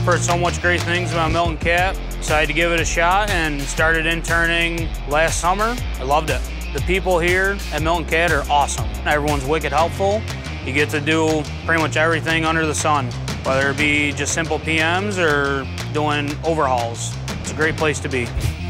heard so much great things about Milton CAT. Decided to give it a shot and started interning last summer. I loved it. The people here at Milton CAT are awesome. Everyone's wicked helpful. You get to do pretty much everything under the sun, whether it be just simple PMs or doing overhauls. It's a great place to be.